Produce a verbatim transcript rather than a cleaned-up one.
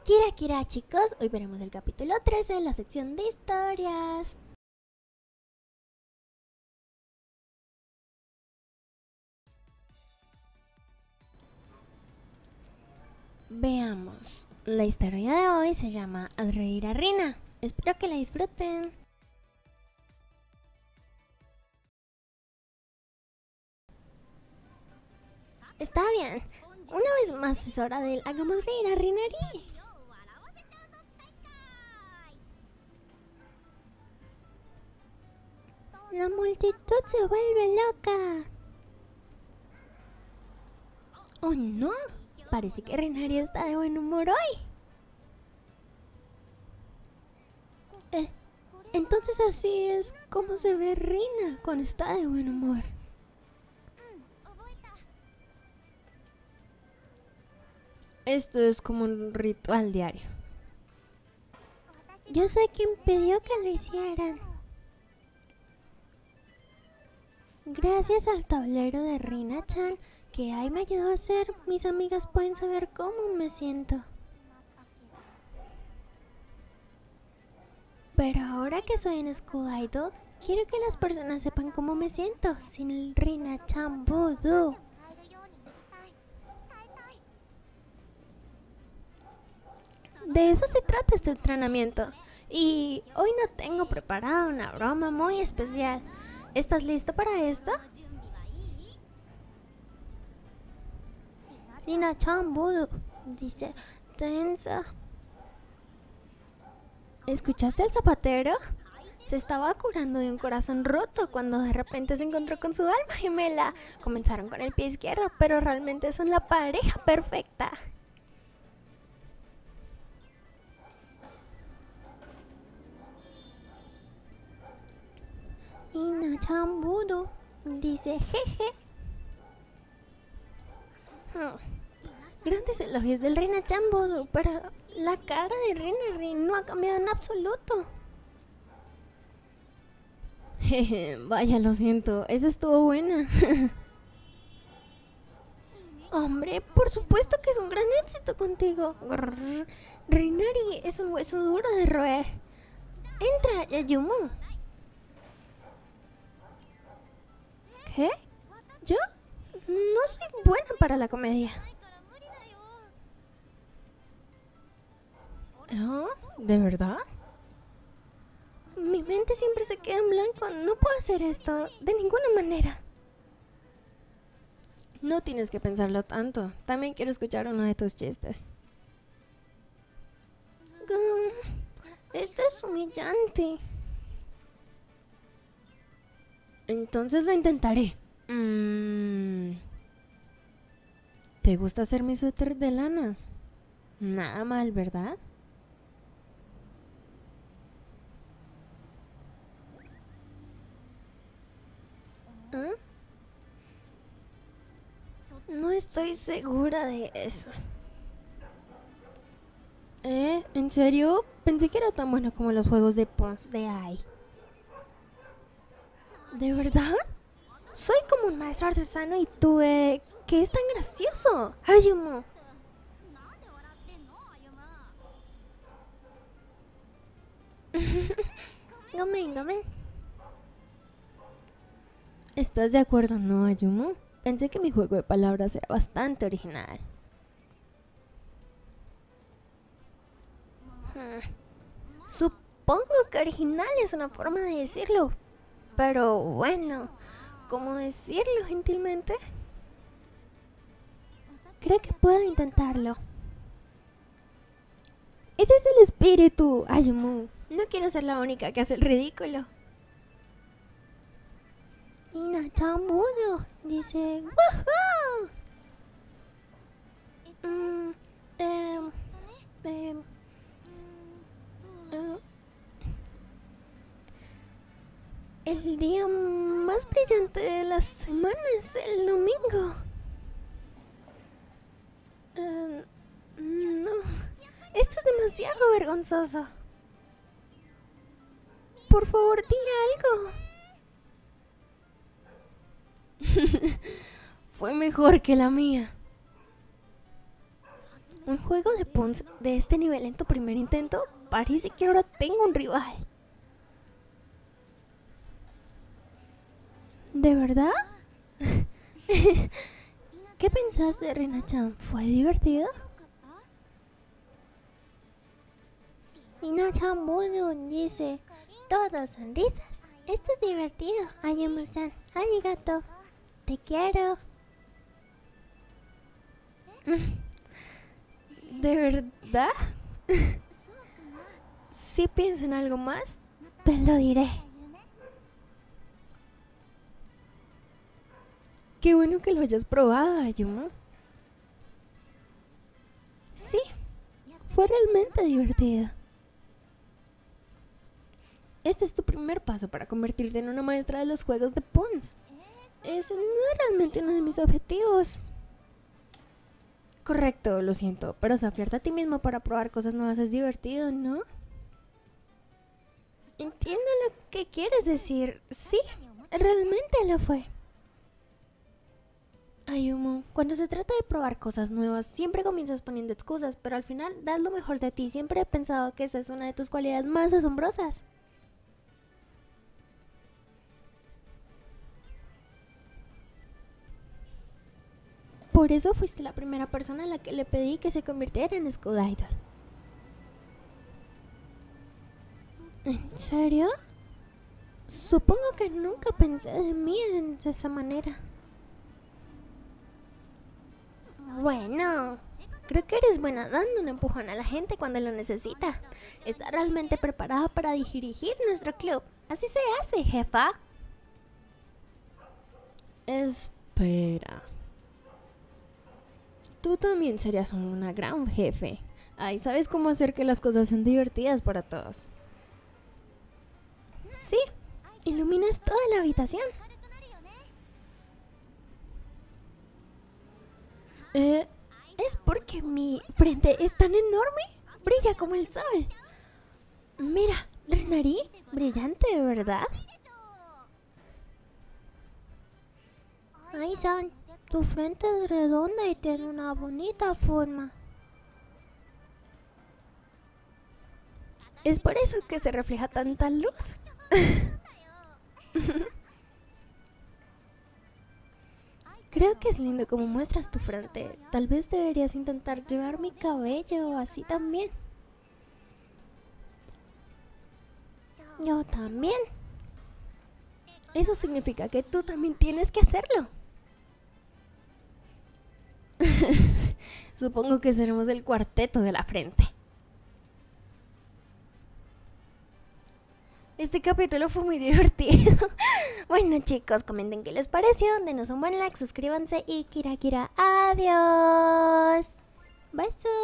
Kira Kira, chicos, hoy veremos el capítulo trece de la sección de historias. Veamos, la historia de hoy se llama Haz reír a Rina. Espero que la disfruten. Está bien, una vez más es hora del hagamos reír a Rinari. La multitud se vuelve loca. Oh no, parece que Rinari está de buen humor hoy. Eh, entonces así es como se ve Rina cuando está de buen humor. Esto es como un ritual diario. Yo soy quien pidió que lo hicieran. Gracias al tablero de Rina-chan que Ai me ayudó a hacer, mis amigas pueden saber cómo me siento. Pero ahora que soy en School Idol, quiero que las personas sepan cómo me siento sin el Rina-chan Voodoo. De eso se trata este entrenamiento. Y hoy no tengo preparada una broma muy especial. ¿Estás listo para esto? Rina-chan Voodoo, dice tensa. ¿Escuchaste al zapatero? Se estaba curando de un corazón roto cuando de repente se encontró con su alma gemela. Comenzaron con el pie izquierdo, pero realmente son la pareja perfecta. Rina-chan Voodoo, dice jeje. Hmm. Grandes elogios del Rina-chan Voodoo, pero la cara de Rinari no ha cambiado en absoluto. Jeje, vaya, lo siento, esa estuvo buena. Hombre, por supuesto que es un gran éxito contigo. Grrr. Rinari es un hueso duro de roer. Entra, Yayumu. ¿Qué? ¿Yo? No soy buena para la comedia. ¿Oh? ¿De verdad? Mi mente siempre se queda en blanco. No puedo hacer esto de ninguna manera. No tienes que pensarlo tanto. También quiero escuchar uno de tus chistes. Um, esto es humillante. Entonces lo intentaré. Mm. ¿Te gusta hacer mi suéter de lana? Nada mal, ¿verdad? ¿Ah? No estoy segura de eso. ¿Eh? ¿En serio? Pensé que era tan bueno como los juegos de Pons de Ai. ¿De verdad? Soy como un maestro artesano y tú, eh, que es tan gracioso. Ayumu. Gomen, gomen. ¿Estás de acuerdo, no, Ayumu? Pensé que mi juego de palabras era bastante original. Hmm. Supongo que original es una forma de decirlo. Pero bueno, ¿cómo decirlo gentilmente? Creo que puedo intentarlo. Ese es el espíritu, Ayumu. No quiero ser la única que hace el ridículo. Rina-chan Voodoo, dice ¡woohoo! Mm, eh, eh, eh, el día más brillante de la semana es el domingo. Uh, no, esto es demasiado vergonzoso. Por favor, di algo. Fue mejor que la mía. Un juego de Pons de este nivel en tu primer intento, parece que ahora tengo un rival. ¿De verdad? ¿Qué pensaste, Rina-chan? ¿Fue divertido? Rina-chan Budun dice, todos sonrisas. Esto es divertido. Ayumu-san, arigato. Te quiero. ¿De verdad? Si pienso en algo más, te lo diré. Qué bueno que lo hayas probado, Ayumu. Sí, fue realmente divertido. Este es tu primer paso para convertirte en una maestra de los juegos de Pons. Ese no es realmente uno de mis objetivos. Correcto, lo siento, pero desafiarte a ti mismo para probar cosas nuevas es divertido, ¿no? Entiendo lo que quieres decir. Sí, realmente lo fue. Ayumu, cuando se trata de probar cosas nuevas, siempre comienzas poniendo excusas, pero al final das lo mejor de ti. Siempre he pensado que esa es una de tus cualidades más asombrosas. Por eso fuiste la primera persona a la que le pedí que se convirtiera en School Idol. ¿En serio? Supongo que nunca pensé de mí de esa manera. Bueno, creo que eres buena dando un empujón a la gente cuando lo necesita. Está realmente preparada para dirigir nuestro club. Así se hace, jefa. Espera. Tú también serías una gran jefe. Ay, ¿sabes cómo hacer que las cosas sean divertidas para todos? Sí, iluminas toda la habitación. Eh, ¿es porque mi frente es tan enorme? Brilla como el sol. Mira, la nariz brillante, de verdad. Ai-san, tu frente es redonda y tiene una bonita forma. Es por eso que se refleja tanta luz. Creo que es lindo como muestras tu frente. Tal vez deberías intentar llevar mi cabello así también. Yo también. Eso significa que tú también tienes que hacerlo. Supongo que seremos el cuarteto de la frente. Este capítulo fue muy divertido. Bueno, chicos, comenten qué les pareció, denos un buen like, suscríbanse y kira kira. Adiós. Besos.